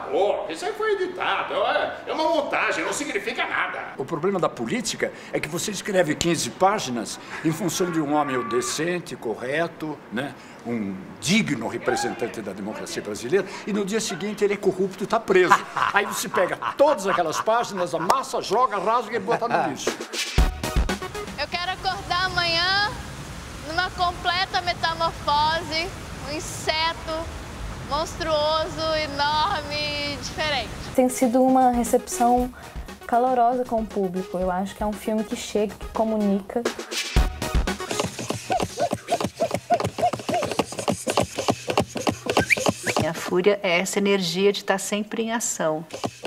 boca, isso aí foi editado, é uma montagem, não significa nada. O problema da política é que você escreve 15 páginas em função de um homem decente, correto, né? Um digno representante da democracia brasileira, e no dia seguinte ele é corrupto e está preso. Aí você pega todas aquelas páginas, amassa, joga, rasga e bota no lixo. Eu quero acordar amanhã numa completa metamorfose, um inseto monstruoso, enorme, diferente. Tem sido uma recepção calorosa com o público. Eu acho que é um filme que chega, que comunica. A fúria é essa energia de estar sempre em ação.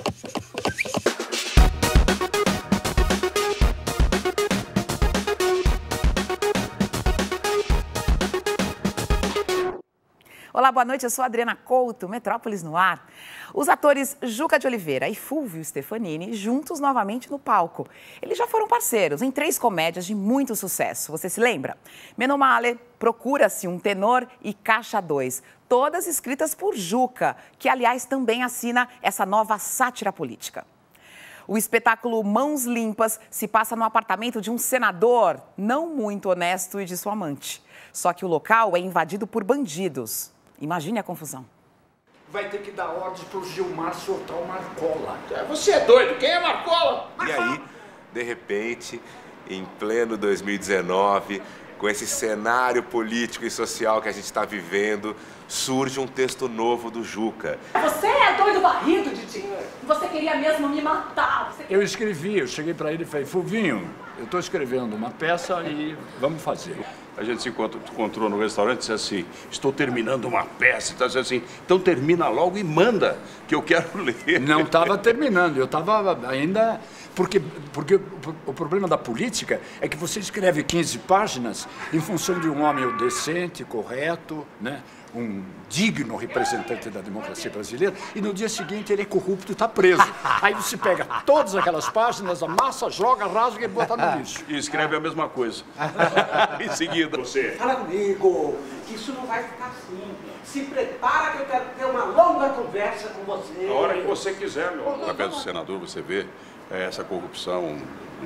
Olá, boa noite, eu sou a Adriana Couto, Metrópolis no ar. Os atores Juca de Oliveira e Fulvio Stefanini juntos novamente no palco. Eles já foram parceiros em 3 comédias de muito sucesso, você se lembra? Menomale, Procura-se um Tenor e Caixa 2, todas escritas por Juca, que aliás também assina essa nova sátira política. O espetáculo Mãos Limpas se passa no apartamento de um senador não muito honesto e de sua amante. Só que o local é invadido por bandidos. Imagine a confusão. Vai ter que dar ordens para o Gilmar soltar o Marcola. Você é doido? Quem é Marcola? E aí, de repente, em pleno 2019, com esse cenário político e social que a gente está vivendo, surge um texto novo do Juca. Você é doido varrido, Didi? Você queria mesmo me matar. Eu cheguei para ele e falei, Fulvinho, eu estou escrevendo uma peça e vamos fazer. A gente se encontrou no restaurante e disse assim, estou terminando uma peça, está dizendo assim, então termina logo e manda, que eu quero ler. Não estava terminando, eu estava ainda... Porque o problema da política é que você escreve 15 páginas em função de um homem decente, correto, né? Um digno representante da democracia brasileira, e no dia seguinte ele é corrupto e está preso. Aí você pega todas aquelas páginas, amassa, joga, rasga e bota no lixo. E escreve a mesma coisa. Em seguida. Você. Fala comigo, que isso não vai ficar assim. Se prepara que eu quero ter uma longa conversa com você. A hora que você quiser, meu. No papel do senador, você vê essa corrupção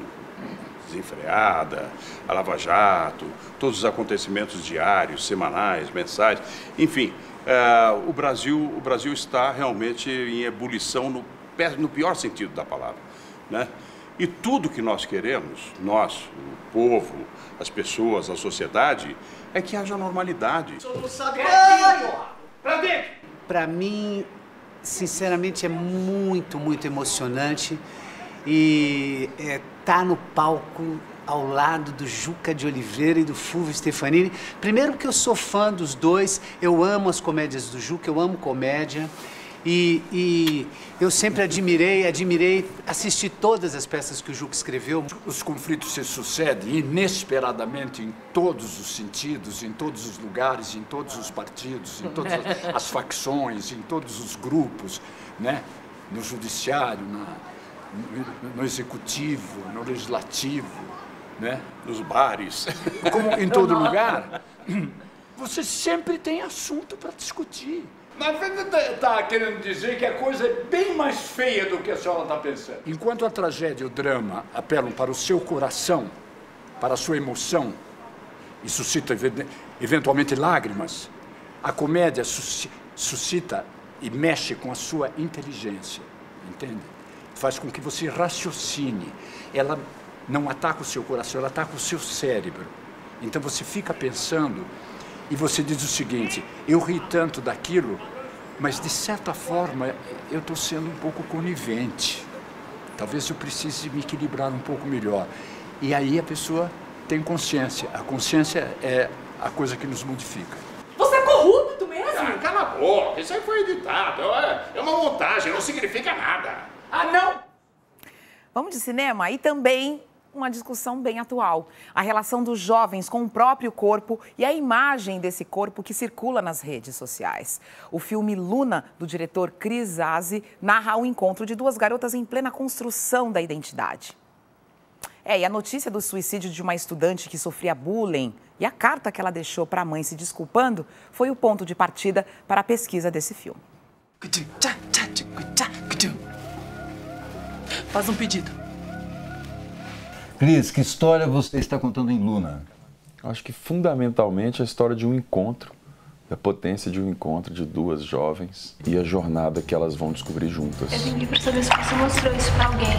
desenfreada, a Lava Jato, todos os acontecimentos diários, semanais, mensais, enfim, o Brasil está realmente em ebulição no pior sentido da palavra, né? E tudo que nós queremos, nós, o povo, as pessoas, a sociedade, é que haja normalidade. Para mim, sinceramente, é muito, muito emocionante. E tá no palco ao lado do Juca de Oliveira e do Fulvio Stefanini. Primeiro porque eu sou fã dos dois, eu amo as comédias do Juca, eu amo comédia. E eu sempre admirei assistir todas as peças que o Juca escreveu. Os conflitos se sucedem inesperadamente em todos os sentidos, em todos os lugares, em todos os partidos, em todas as facções, em todos os grupos, né? No judiciário, no executivo, no legislativo, né? Nos bares. Como em todo lugar, você sempre tem assunto para discutir. Na verdade, está querendo dizer que a coisa é bem mais feia do que a senhora está pensando. Enquanto a tragédia e o drama apelam para o seu coração, para a sua emoção, e suscita eventualmente lágrimas, a comédia suscita e mexe com a sua inteligência, entende? Faz com que você raciocine. Ela não ataca o seu coração, ela ataca o seu cérebro. Então você fica pensando e você diz o seguinte, eu ri tanto daquilo, mas de certa forma eu estou sendo um pouco conivente. Talvez eu precise me equilibrar um pouco melhor. E aí a pessoa tem consciência. A consciência é a coisa que nos modifica. Você é corrupto mesmo? Cala a boca, isso aí foi editado, é uma montagem, não significa nada. Ah, não! Vamos de cinema e também uma discussão bem atual. A relação dos jovens com o próprio corpo e a imagem desse corpo que circula nas redes sociais. O filme Luna, do diretor Cris Azzi, narra o encontro de 2 garotas em plena construção da identidade. E a notícia do suicídio de uma estudante que sofria bullying e a carta que ela deixou para a mãe se desculpando foi o ponto de partida para a pesquisa desse filme. Faz um pedido. Cris, que história você está contando em Luna? Acho que fundamentalmente a história de um encontro, da potência de um encontro de duas jovens e a jornada que elas vão descobrir juntas. Eu vim aqui pra saber se você mostrou isso pra alguém.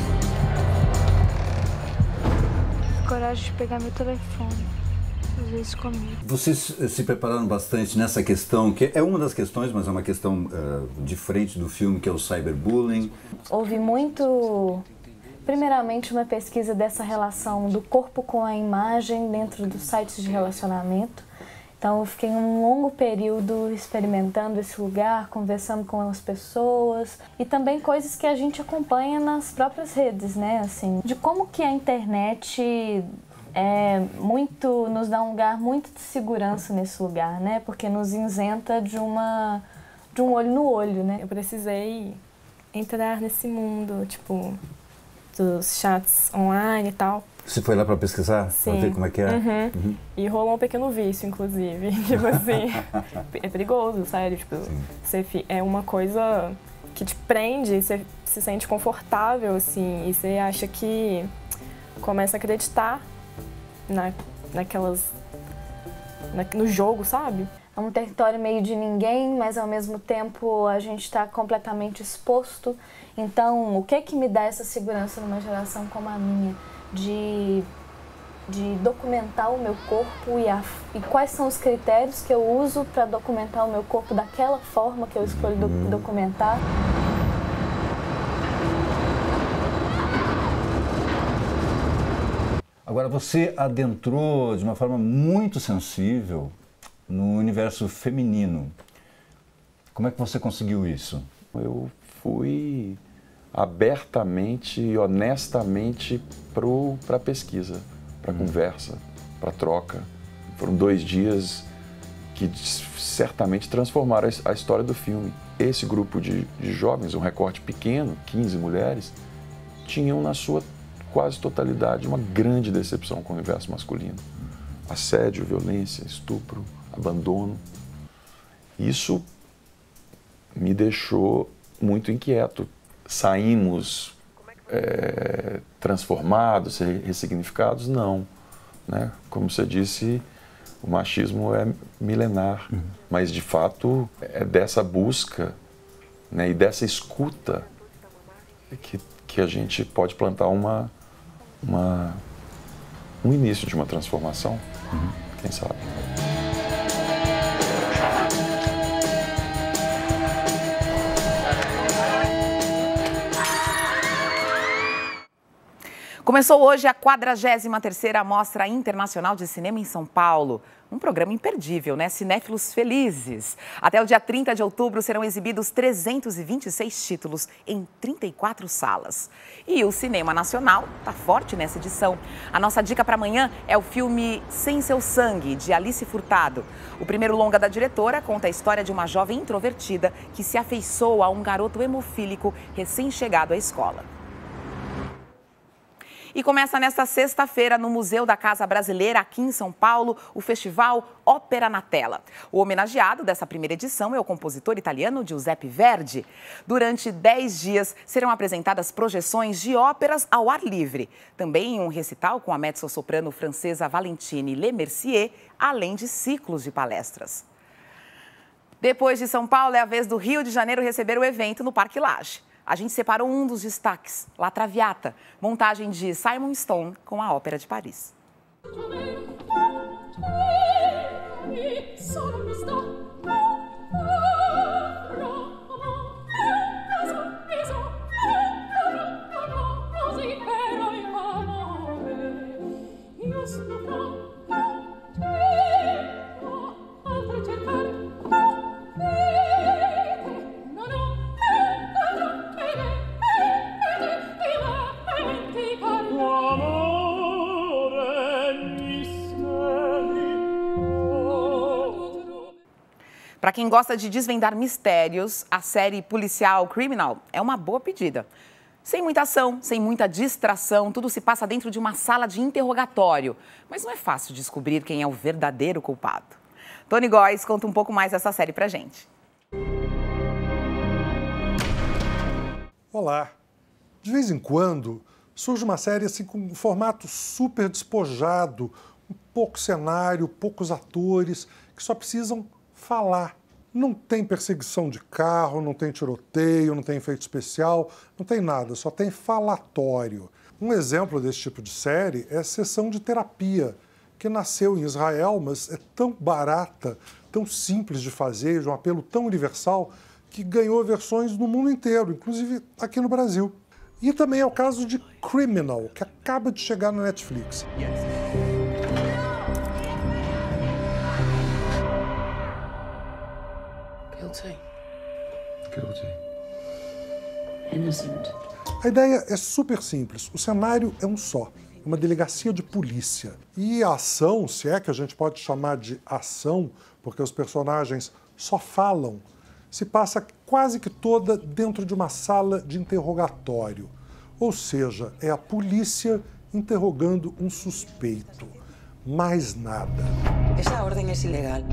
Coragem de pegar meu telefone, fazer isso comigo. Vocês se prepararam bastante nessa questão, que é uma das questões, mas é uma questão de frente do filme, que é o cyberbullying. Houve muito, primeiramente, uma pesquisa dessa relação do corpo com a imagem dentro dos sites de relacionamento. Então, eu fiquei um longo período experimentando esse lugar, conversando com as pessoas e também coisas que a gente acompanha nas próprias redes, né? Assim, de como que a internet nos dá um lugar muito de segurança nesse lugar, né? Porque nos isenta de um olho no olho, né? Eu precisei entrar nesse mundo, tipo, dos chats online e tal. Você foi lá para pesquisar? Sim. Para ver como é que é? Uhum. E rolou um pequeno vício, inclusive. Tipo assim, é perigoso, sério. Tipo, é uma coisa que te prende, você se sente confortável, assim, e você acha que começa a acreditar no jogo, sabe? É um território meio de ninguém, mas ao mesmo tempo a gente está completamente exposto. Então, o que me dá essa segurança numa geração como a minha? De documentar o meu corpo e quais são os critérios que eu uso para documentar o meu corpo daquela forma que eu escolho documentar. Agora, você adentrou de uma forma muito sensível no universo feminino. Como é que você conseguiu isso? Eu fui abertamente e honestamente para a pesquisa, para a conversa, para a troca. Foram 2 dias que certamente transformaram a história do filme. Esse grupo de jovens, um recorte pequeno, 15 mulheres, tinham na sua quase totalidade uma grande decepção com o universo masculino. Assédio, violência, estupro, abandono. Isso me deixou muito inquieto. Saímos transformados, ressignificados? Não. Né? Como você disse, o machismo é milenar, mas de fato é dessa busca, né, e dessa escuta que a gente pode plantar um início de uma transformação, quem sabe. Começou hoje a 43ª Mostra Internacional de Cinema em São Paulo. Um programa imperdível, né? Cinéfilos felizes. Até o dia 30 de outubro serão exibidos 326 títulos em 34 salas. E o cinema nacional está forte nessa edição. A nossa dica para amanhã é o filme Sem Seu Sangue, de Alice Furtado. O primeiro longa da diretora conta a história de uma jovem introvertida que se afeiçoa a um garoto hemofílico recém-chegado à escola. E começa nesta sexta-feira, no Museu da Casa Brasileira, aqui em São Paulo, o festival Ópera na Tela. O homenageado dessa primeira edição é o compositor italiano Giuseppe Verdi. Durante 10 dias serão apresentadas projeções de óperas ao ar livre. Também um recital com a mezzo-soprano francesa Valentine Lemercier, além de ciclos de palestras. Depois de São Paulo, é a vez do Rio de Janeiro receber o evento no Parque Lage. A gente separou um dos destaques, La Traviata, montagem de Simon Stone com a Ópera de Paris. Para quem gosta de desvendar mistérios, a série policial Criminal é uma boa pedida. Sem muita ação, sem muita distração, tudo se passa dentro de uma sala de interrogatório. Mas não é fácil descobrir quem é o verdadeiro culpado. Tony Góes conta um pouco mais dessa série pra gente. Olá. De vez em quando, surge uma série assim com um formato super despojado, um pouco cenário, poucos atores, que só precisam falar. Não tem perseguição de carro, não tem tiroteio, não tem efeito especial, não tem nada, só tem falatório. Um exemplo desse tipo de série é a Sessão de Terapia, que nasceu em Israel, mas é tão barata, tão simples de fazer, de um apelo tão universal, que ganhou versões no mundo inteiro, inclusive aqui no Brasil. E também é o caso de Criminal, que acaba de chegar na Netflix. Guilty. Innocent. A ideia é super simples. O cenário é um só. Uma delegacia de polícia. E a ação, se é que a gente pode chamar de ação, porque os personagens só falam, se passa quase que toda dentro de uma sala de interrogatório. Ou seja, é a polícia interrogando um suspeito. Mais nada. Essa ordem é ilegal.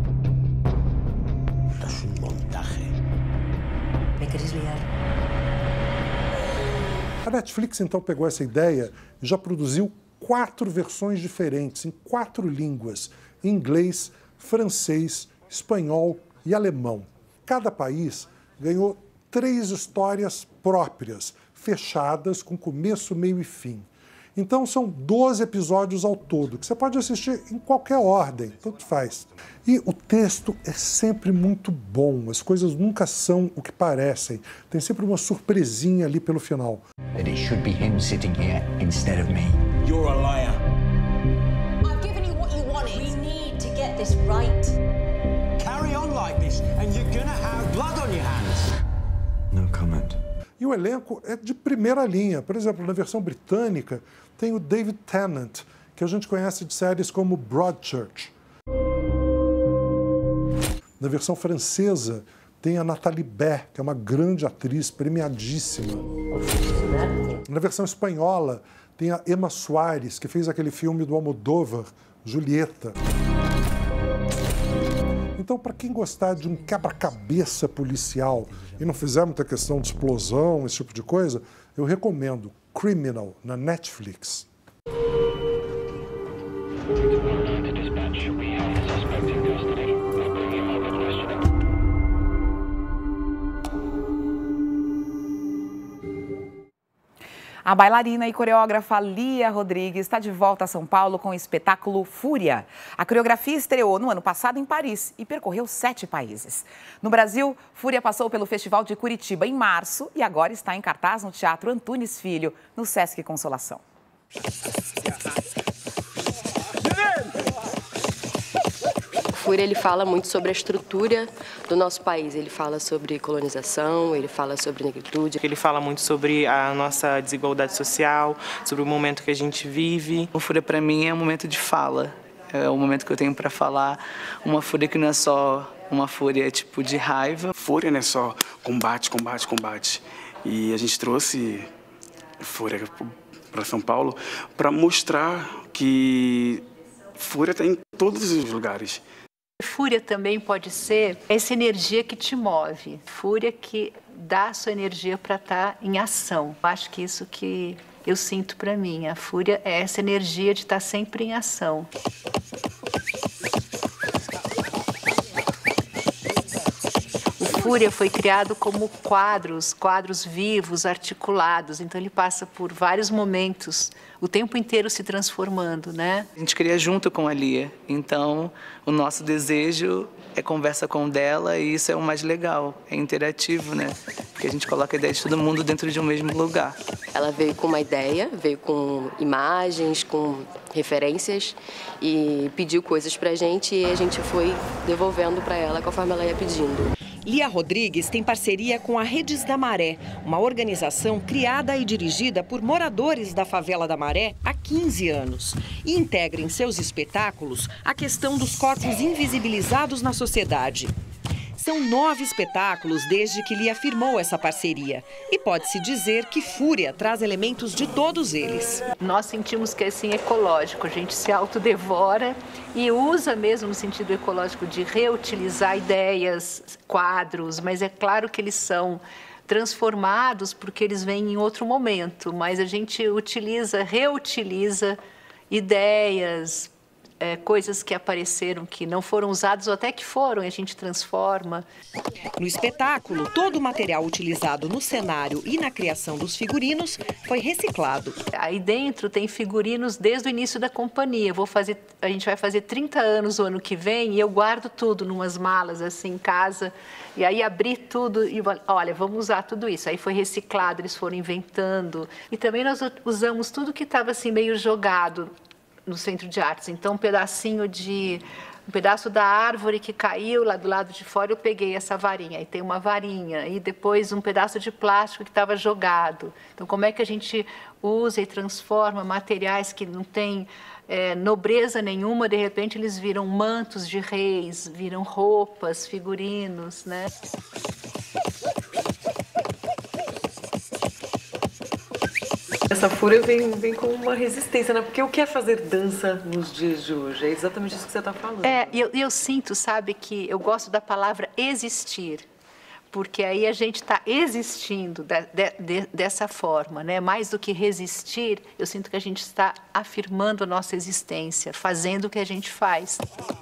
Es un montaje. ¿Me querés liar? A Netflix então pegou essa ideia e já produziu 4 versões diferentes, em 4 línguas: inglês, francês, espanhol e alemão. Cada país ganhou 3 histórias próprias, fechadas, com começo, meio e fim. Então são 12 episódios ao todo, que você pode assistir em qualquer ordem, tanto faz. E o texto é sempre muito bom, as coisas nunca são o que parecem. Tem sempre uma surpresinha ali pelo final. That it should be him sitting here instead of me. You're a liar. I've given you what you wanted. We need to get this right. Carry on like this and you're gonna have blood on your hands. No comment. E o elenco é de primeira linha. Por exemplo, na versão britânica, tem o David Tennant, que a gente conhece de séries como Broadchurch. Na versão francesa, tem a Nathalie Baye, que é uma grande atriz premiadíssima. Na versão espanhola, tem a Emma Soares, que fez aquele filme do Almodóvar, Julieta. Então, para quem gostar de um quebra-cabeça policial e não fizer muita questão de explosão, esse tipo de coisa, eu recomendo Criminal, na Netflix. A bailarina e coreógrafa Lia Rodrigues está de volta a São Paulo com o espetáculo Fúria. A coreografia estreou no ano passado em Paris e percorreu 7 países. No Brasil, Fúria passou pelo Festival de Curitiba em março e agora está em cartaz no Teatro Antunes Filho, no Sesc Consolação. O Fúria, ele fala muito sobre a estrutura do nosso país. Ele fala sobre colonização, ele fala sobre negritude. Ele fala muito sobre a nossa desigualdade social, sobre o momento que a gente vive. O Fúria, para mim, é um momento de fala. É o momento que eu tenho para falar. Uma fúria que não é só uma fúria tipo de raiva. Fúria não é só combate, combate, combate. E a gente trouxe Fúria para São Paulo para mostrar que Fúria está em todos os lugares. Fúria também pode ser essa energia que te move. Fúria que dá a sua energia para estar em ação. Acho que isso que eu sinto para mim. A fúria é essa energia de estar sempre em ação. O Fúria foi criado como quadros vivos, articulados. Então ele passa por vários momentos, o tempo inteiro se transformando, né? A gente cria junto com a Lia. Então o nosso desejo é conversa com dela e isso é o mais legal, é interativo, né? Porque a gente coloca a ideia de todo mundo dentro de um mesmo lugar. Ela veio com uma ideia, veio com imagens, com referências e pediu coisas pra gente e a gente foi devolvendo pra ela conforme ela ia pedindo. Lia Rodrigues tem parceria com a Redes da Maré, uma organização criada e dirigida por moradores da favela da Maré há 15 anos. E integra em seus espetáculos a questão dos corpos invisibilizados na sociedade. São 9 espetáculos desde que Lia firmou essa parceria. E pode-se dizer que Fúria traz elementos de todos eles. Nós sentimos que é assim ecológico, a gente se autodevora e usa mesmo no sentido ecológico de reutilizar ideias, quadros, mas é claro que eles são transformados porque eles vêm em outro momento, mas a gente reutiliza ideias, coisas que apareceram, que não foram usadas ou até que foram, e a gente transforma. No espetáculo, todo o material utilizado no cenário e na criação dos figurinos foi reciclado. Aí dentro tem figurinos desde o início da companhia. A gente vai fazer 30 anos o ano que vem e eu guardo tudo numas malas assim em casa. E aí abri tudo e olha, vamos usar tudo isso. Aí foi reciclado, eles foram inventando. E também nós usamos tudo que estava assim meio jogado no Centro de Artes. Então, um pedaço da árvore que caiu lá do lado de fora, eu peguei essa varinha. Aí tem uma varinha. E depois um pedaço de plástico que estava jogado. Então, como é que a gente usa e transforma materiais que não têm nobreza nenhuma, de repente eles viram mantos de reis, viram roupas, figurinos, né? Essa fúria vem com uma resistência, né? Porque o que é fazer dança nos dias de hoje? É exatamente isso que você está falando. Eu sinto, sabe, que eu gosto da palavra existir, porque aí a gente está existindo dessa forma, né? Mais do que resistir, eu sinto que a gente está afirmando a nossa existência, fazendo o que a gente faz.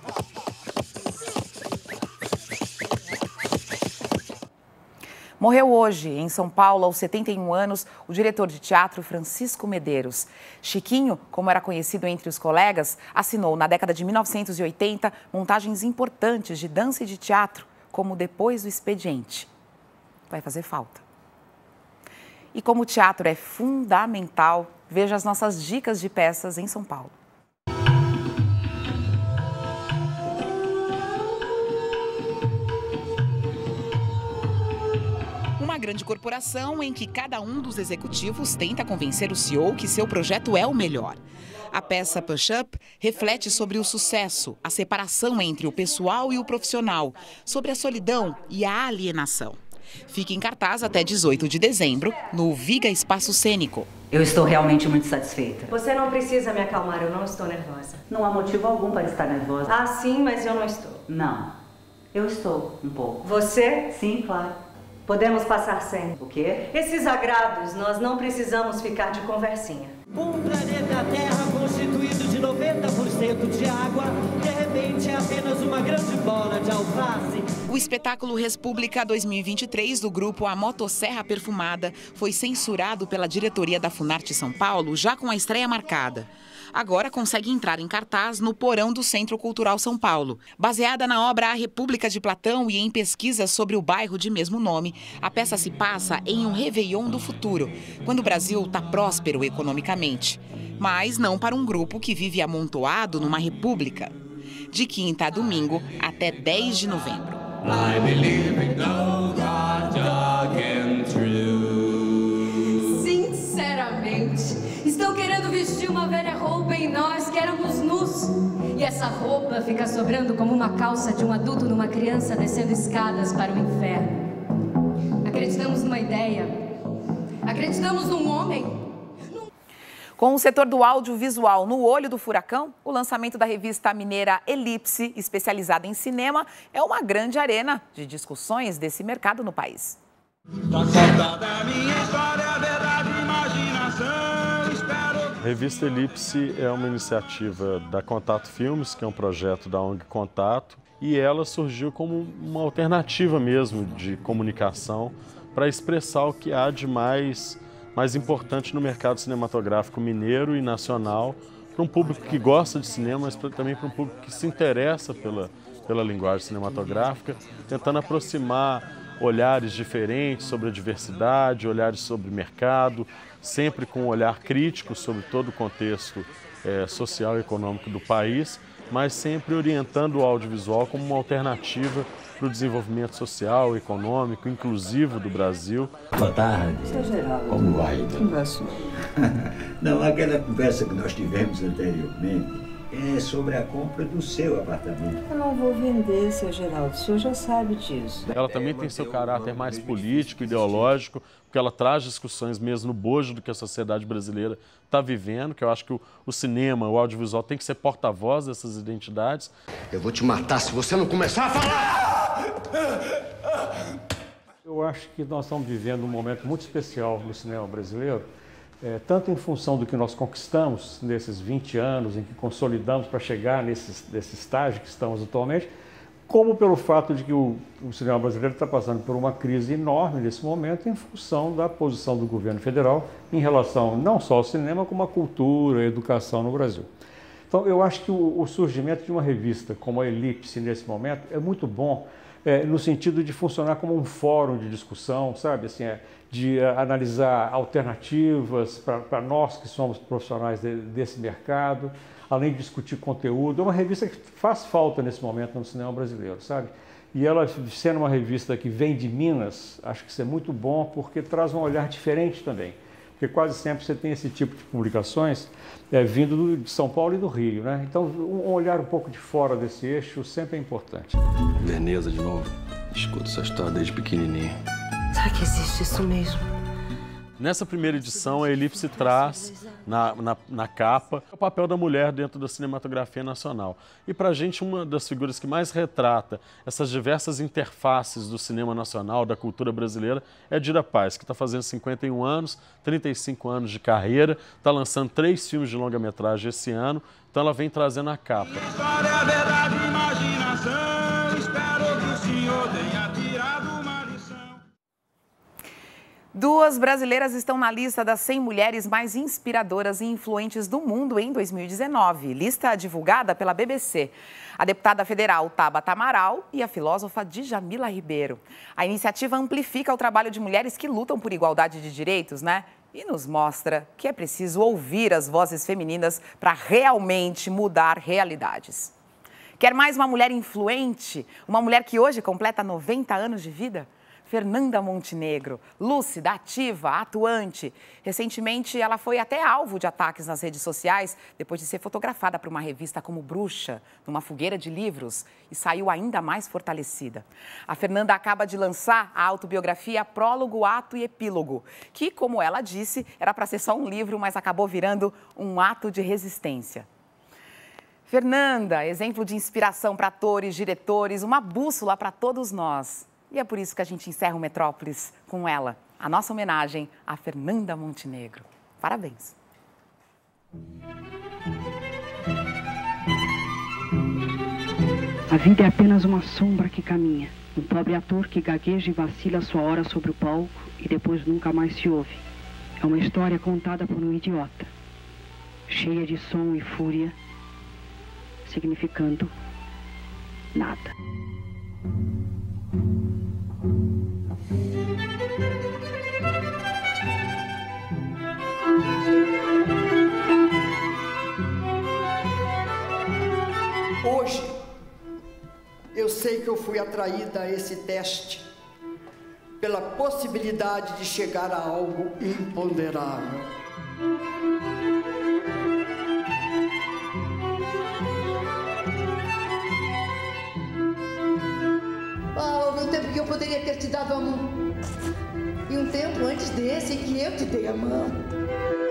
Morreu hoje, em São Paulo, aos 71 anos, o diretor de teatro Francisco Medeiros. Chiquinho, como era conhecido entre os colegas, assinou na década de 1980 montagens importantes de dança e de teatro, como Depois do Expediente. Vai fazer falta. E como o teatro é fundamental, veja as nossas dicas de peças em São Paulo. Uma grande corporação em que cada um dos executivos tenta convencer o CEO que seu projeto é o melhor. A peça Push Up reflete sobre o sucesso, a separação entre o pessoal e o profissional, sobre a solidão e a alienação. Fica em cartaz até 18 de dezembro, no Viga Espaço Cênico. Eu estou realmente muito satisfeita. Você não precisa me acalmar, eu não estou nervosa. Não há motivo algum para estar nervosa. Ah, sim, mas eu não estou. Não, eu estou um pouco. Você? Sim, claro. Podemos passar sem. O quê? Esses agrados, nós não precisamos ficar de conversinha. Um planeta Terra constituído de 90% de água, de repente é apenas uma grande bola de alface. O espetáculo Respública 2023 do grupo A Motosserra Perfumada foi censurado pela diretoria da Funarte São Paulo, já com a estreia marcada. Agora consegue entrar em cartaz no porão do Centro Cultural São Paulo. Baseada na obra A República de Platão e em pesquisas sobre o bairro de mesmo nome, a peça se passa em um Réveillon do futuro, quando o Brasil está próspero economicamente. Mas não para um grupo que vive amontoado numa república. De quinta a domingo, até 10 de novembro. I believe in no God again through. Sinceramente, estou querendo vestir uma velha roupa em nós que éramos nus. E essa roupa fica sobrando como uma calça de um adulto numa criança descendo escadas para o inferno. Acreditamos numa ideia. Acreditamos num homem. Com o setor do audiovisual no olho do furacão, o lançamento da revista mineira Elipse, especializada em cinema, é uma grande arena de discussões desse mercado no país. A revista Elipse é uma iniciativa da Contato Filmes, que é um projeto da ONG Contato, e ela surgiu como uma alternativa mesmo de comunicação para expressar o que há de mais importante no mercado cinematográfico mineiro e nacional, para um público que gosta de cinema, mas também para um público que se interessa pela linguagem cinematográfica, tentando aproximar olhares diferentes sobre a diversidade, olhares sobre mercado, sempre com um olhar crítico sobre todo o contexto social e econômico do país, mas sempre orientando o audiovisual como uma alternativa para o desenvolvimento social, econômico, inclusivo do Brasil. Boa tarde. Como vai? Conversa. Não, aquela conversa que nós tivemos anteriormente, é sobre a compra do seu apartamento. Eu não vou vender, seu Geraldo, o senhor já sabe disso. Ela também tem seu caráter mais político, ideológico, porque ela traz discussões mesmo no bojo do que a sociedade brasileira está vivendo, que eu acho que o cinema, o audiovisual tem que ser porta-voz dessas identidades. Eu vou te matar se você não começar a falar! Eu acho que nós estamos vivendo um momento muito especial no cinema brasileiro, tanto em função do que nós conquistamos nesses 20 anos, em que consolidamos para chegar nesse estágio que estamos atualmente, como pelo fato de que o cinema brasileiro está passando por uma crise enorme nesse momento em função da posição do governo federal em relação não só ao cinema, como à cultura, à educação no Brasil. Então, eu acho que o surgimento de uma revista como a Elipse nesse momento é muito bom, no sentido de funcionar como um fórum de discussão, sabe? Assim, de analisar alternativas para nós que somos profissionais desse mercado, além de discutir conteúdo. É uma revista que faz falta nesse momento no cinema brasileiro, sabe? E ela, sendo uma revista que vem de Minas, acho que isso é muito bom, porque traz um olhar diferente também. Porque quase sempre você tem esse tipo de publicações vindo de São Paulo e do Rio, né? Então, um olhar um pouco de fora desse eixo sempre é importante. Veneza de novo. Escuto essa história desde pequenininho. Será que existe isso mesmo? Nessa primeira edição, a Elipse traz na capa o papel da mulher dentro da cinematografia nacional. E para a gente, uma das figuras que mais retrata essas diversas interfaces do cinema nacional, da cultura brasileira, é a Dira Paz, que está fazendo 51 anos, 35 anos de carreira, está lançando 3 filmes de longa-metragem esse ano, então ela vem trazendo a capa. História, verdade, imaginação, espero que o senhor tenha tirado uma lição. 2 brasileiras estão na lista das 100 mulheres mais inspiradoras e influentes do mundo em 2019. Lista divulgada pela BBC. A deputada federal Tabata Amaral e a filósofa Djamila Ribeiro. A iniciativa amplifica o trabalho de mulheres que lutam por igualdade de direitos, né? E nos mostra que é preciso ouvir as vozes femininas para realmente mudar realidades. Quer mais uma mulher influente? Uma mulher que hoje completa 90 anos de vida? Fernanda Montenegro, lúcida, ativa, atuante. Recentemente, ela foi até alvo de ataques nas redes sociais depois de ser fotografada por uma revista como bruxa, numa fogueira de livros, e saiu ainda mais fortalecida. A Fernanda acaba de lançar a autobiografia Prólogo, Ato e Epílogo, que, como ela disse, era para ser só um livro, mas acabou virando um ato de resistência. Fernanda, exemplo de inspiração para atores, diretores, uma bússola para todos nós. E é por isso que a gente encerra o Metrópolis com ela, a nossa homenagem a Fernanda Montenegro. Parabéns! A vida é apenas uma sombra que caminha. Um pobre ator que gagueja e vacila sua hora sobre o palco e depois nunca mais se ouve. É uma história contada por um idiota, cheia de som e fúria, significando nada. Hoje, eu sei que eu fui atraída a esse teste pela possibilidade de chegar a algo imponderável. Houve um tempo que eu poderia ter te dado a mão. E um tempo antes desse em que eu te dei a mão.